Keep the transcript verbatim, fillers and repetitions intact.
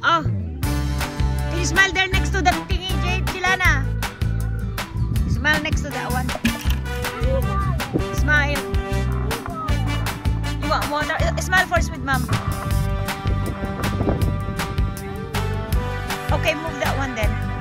Oh. Can you smile there next to that thingy, Jade? Chilana. Smile next to that one. Smile. You want water? Smile first with mom. Okay, move that one then.